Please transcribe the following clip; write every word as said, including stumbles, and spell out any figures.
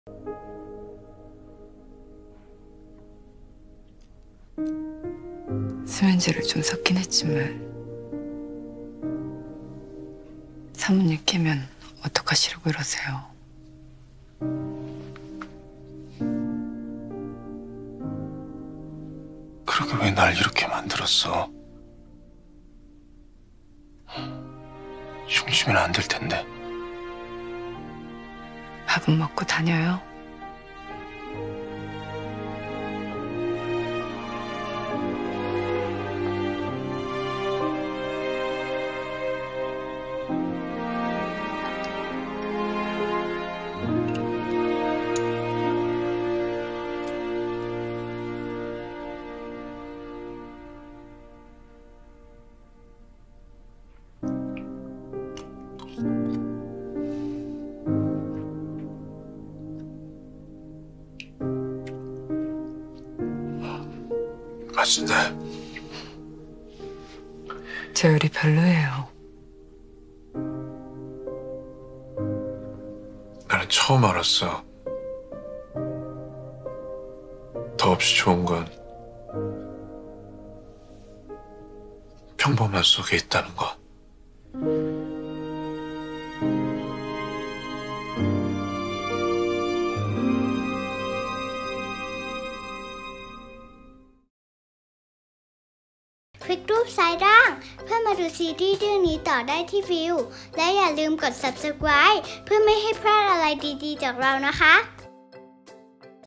수면제를 좀 섞긴 했지만 사모님 깨면 어떡하시려고 이러세요? 그러게 왜 날 이렇게 만들었어? 흉심이는 안 될 텐데. 밥은 먹고 다녀요? 맛있네. 제 요리 별로예요. 나는 처음 알았어. 더없이 좋은 건 평범한 속에 있다는 거. คลิกรูปซ้ายล่างเพื่อมาดูซีรีส์เรื่องนี้ต่อได้ที่วิวและอย่าลืมกด ซับสไครบ์ เพื่อไม่ให้พลาดอะไรดีๆจากเรานะคะ